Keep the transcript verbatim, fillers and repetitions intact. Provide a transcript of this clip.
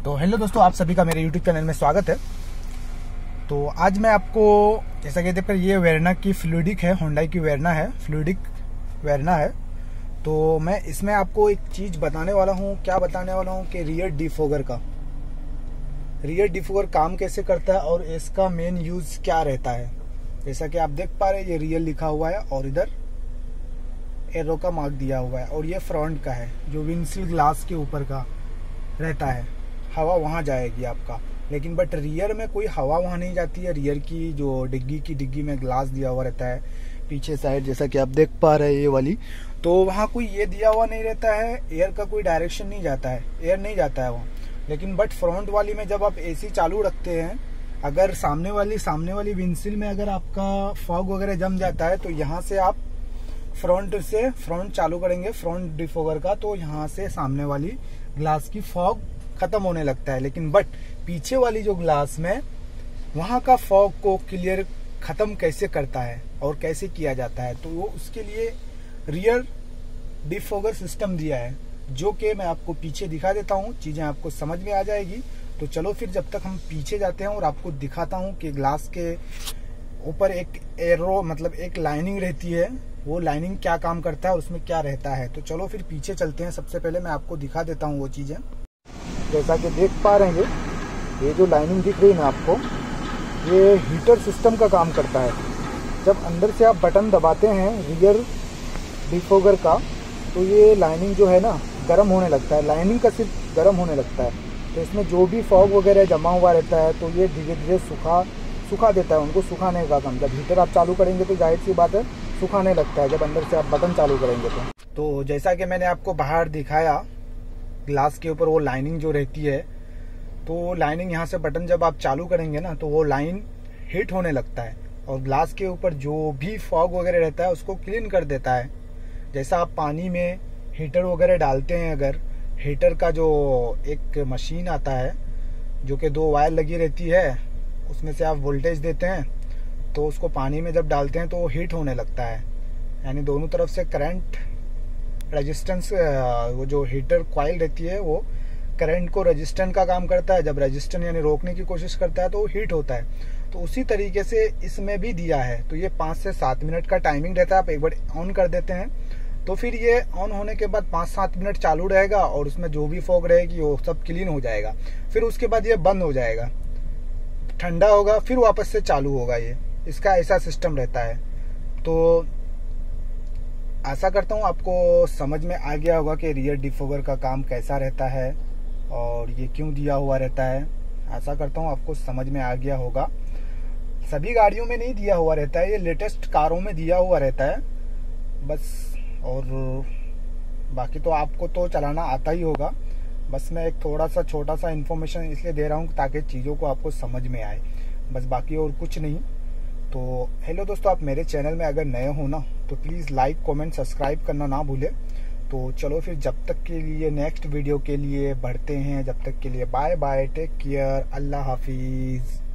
तो हेलो दोस्तों, आप सभी का मेरे यूट्यूब चैनल में स्वागत है। तो आज मैं आपको जैसा कि देखकर ये वेरना की फ्लूइडिक है, होंडा की वेरना है, फ्लूइडिक वेरना है। तो मैं इसमें आपको एक चीज़ बताने वाला हूँ। क्या बताने वाला हूँ कि रियर डिफोगर का रियर डिफोगर काम कैसे करता है और इसका मेन यूज़ क्या रहता है। जैसा कि आप देख पा रहे हैं, ये रियर लिखा हुआ है और इधर एरो का मार्क दिया हुआ है, और ये फ्रंट का है जो विंडशील्ड ग्लास के ऊपर का रहता है। हवा वहाँ जाएगी आपका, लेकिन बट रियर में कोई हवा वहाँ नहीं जाती है। रियर की जो डिग्गी की डिग्गी में ग्लास दिया हुआ रहता है पीछे साइड, जैसा कि आप देख पा रहे हैं ये वाली, तो वहाँ कोई ये दिया हुआ नहीं रहता है। एयर का कोई डायरेक्शन नहीं जाता है, एयर नहीं जाता है वहाँ। लेकिन बट फ्रंट वाली में जब आप एसी चालू रखते हैं, अगर सामने वाली सामने वाली विंडशील्ड में अगर आपका फॉग वगैरह जम जाता है, तो यहाँ से आप फ्रंट से फ्रंट चालू करेंगे फ्रंट डिफोगर का, तो यहाँ से सामने वाली ग्लास की फॉग खत्म होने लगता है। लेकिन बट पीछे वाली जो ग्लास में, वहाँ का फॉग को क्लियर खत्म कैसे करता है और कैसे किया जाता है, तो वो उसके लिए रियर डिफोगर सिस्टम दिया है, जो कि मैं आपको पीछे दिखा देता हूँ। चीज़ें आपको समझ में आ जाएगी। तो चलो फिर जब तक हम पीछे जाते हैं और आपको दिखाता हूँ कि ग्लास के ऊपर एक एरो मतलब एक लाइनिंग रहती है, वो लाइनिंग क्या काम करता है, उसमें क्या रहता है। तो चलो फिर पीछे चलते हैं। सबसे पहले मैं आपको दिखा देता हूँ वो चीज़ें। जैसा कि देख पा रहे हैं, ये जो लाइनिंग दिख रही है ना आपको, ये हीटर सिस्टम का काम करता है। जब अंदर से आप बटन दबाते हैं रियर डिफोगर का, तो ये लाइनिंग जो है ना गर्म होने लगता है। लाइनिंग का सिर्फ गर्म होने लगता है, तो इसमें जो भी फॉग वगैरह जमा हुआ रहता है, तो ये धीरे धीरे सुखा सुखा देता है। उनको सुखाने का काम, जब हीटर आप चालू करेंगे तो जाहिर सी बात है सुखाने लगता है, जब अंदर से आप बटन चालू करेंगे तो तो जैसा कि मैंने आपको बाहर दिखाया, ग्लास के ऊपर वो लाइनिंग जो रहती है, तो लाइनिंग यहाँ से बटन जब आप चालू करेंगे ना, तो वो लाइन हीट होने लगता है और ग्लास के ऊपर जो भी फॉग वगैरह रहता है उसको क्लीन कर देता है। जैसा आप पानी में हीटर वगैरह डालते हैं, अगर हीटर का जो एक मशीन आता है जो कि दो वायर लगी रहती है, उसमें से आप वोल्टेज देते हैं, तो उसको पानी में जब डालते हैं तो वो हीट होने लगता है। यानी दोनों तरफ से करंट रेजिस्टेंस, वो जो हीटर कॉइल रहती है वो करंट को रेजिस्टेंट का काम करता है। जब रेजिस्टेंट यानी रोकने की कोशिश करता है तो वो हीट होता है। तो उसी तरीके से इसमें भी दिया है। तो ये पाँच से सात मिनट का टाइमिंग रहता है। आप एक बार ऑन कर देते हैं तो फिर ये ऑन होने के बाद पाँच सात मिनट चालू रहेगा और उसमें जो भी फॉग रहेगी वो सब क्लीन हो जाएगा। फिर उसके बाद ये बंद हो जाएगा, ठंडा होगा, फिर वापस से चालू होगा। ये इसका ऐसा सिस्टम रहता है। तो आशा करता हूँ आपको समझ में आ गया होगा कि रियर डिफोगर का काम कैसा रहता है और ये क्यों दिया हुआ रहता है। आशा करता हूँ आपको समझ में आ गया होगा। सभी गाड़ियों में नहीं दिया हुआ रहता है, ये लेटेस्ट कारों में दिया हुआ रहता है बस। और बाकी तो आपको तो चलाना आता ही होगा। बस मैं एक थोड़ा सा छोटा सा इन्फॉर्मेशन इसलिए दे रहा हूँ ताकि चीज़ों को आपको समझ में आए, बस, बाकी और कुछ नहीं। तो हेलो दोस्तों, आप मेरे चैनल में अगर नए हो ना, तो प्लीज़ लाइक कमेंट सब्सक्राइब करना ना भूलें। तो चलो फिर जब तक के लिए नेक्स्ट वीडियो के लिए बढ़ते हैं। जब तक के लिए बाय बाय, टेक केयर, अल्लाह हाफिज़।